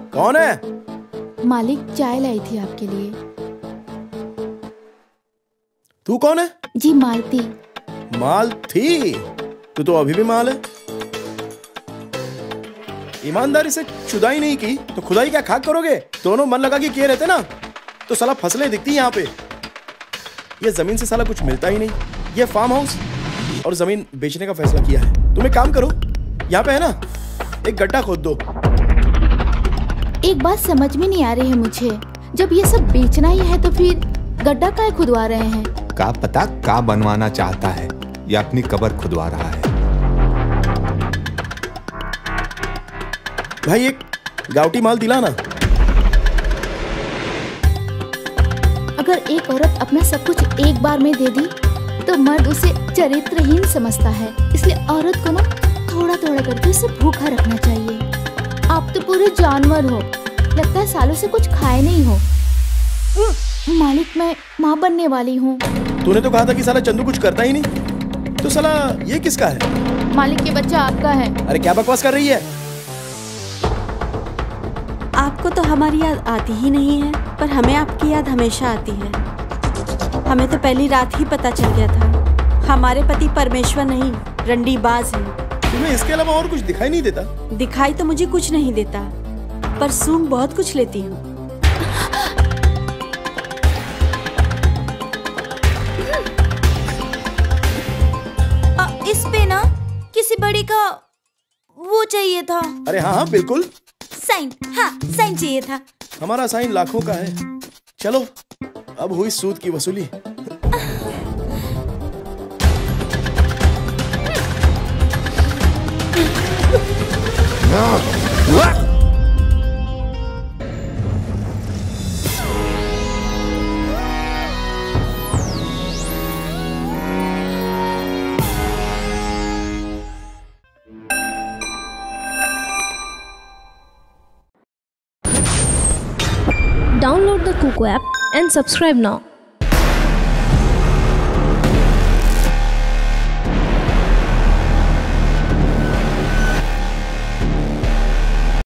कौन है? मालिक, चाय लाई थी आपके लिए। तू कौन है? जी मालती। माल थी? तू तो अभी भी माल है। ईमानदारी से चुदाई नहीं की तो खुदाई क्या खाक करोगे? दोनों मन लगा के किए रहते ना तो साला फसलें दिखती यहाँ पे। ये जमीन से साला कुछ मिलता ही नहीं। ये फार्म हाउस और जमीन बेचने का फैसला किया है। तुम एक काम करो, यहाँ पे है ना, एक गड्ढा खोद दो। एक बात समझ में नहीं आ रही है मुझे, जब ये सब बेचना ही है तो फिर गड्ढा काहे खुदवा रहे हैं? का पता का बनवाना चाहता है या अपनी कब्र खुदवा रहा है। भाई एक गावटी माल दिला ना। अगर एक औरत अपना सब कुछ एक बार में दे दी तो मर्द उसे चरित्रहीन समझता है, इसलिए औरत को ना थोड़ा थोड़ा करके उसे भूखा रखना चाहिए। आप तो पूरे जानवर हो, लगता है सालों से कुछ खाए नहीं हो। मालिक, मैं माँ बनने वाली हूँ। तूने तो कहा था कि साला चंदू कुछ करता ही नहीं, तो साला ये किसका है? मालिक, ये बच्चा आपका है। अरे क्या बकवास कर रही है? आपको तो हमारी याद आती ही नहीं है, पर हमें आपकी याद हमेशा आती है। हमें तो पहली रात ही पता चल गया था, हमारे पति परमेश्वर नहीं रंडीबाज हैं। तुम्हें इसके अलावा और कुछ दिखाई नहीं देता? दिखाई तो मुझे कुछ नहीं देता, पर सूंघ बहुत कुछ लेती हूँ। इस पे ना किसी बड़ी का वो चाहिए था। अरे हाँ हाँ बिल्कुल, साइन। हाँ, साइन चाहिए था। हमारा साइन लाखों का है। चलो अब हुई सूद की वसूली। Download the Kuku app and subscribe now.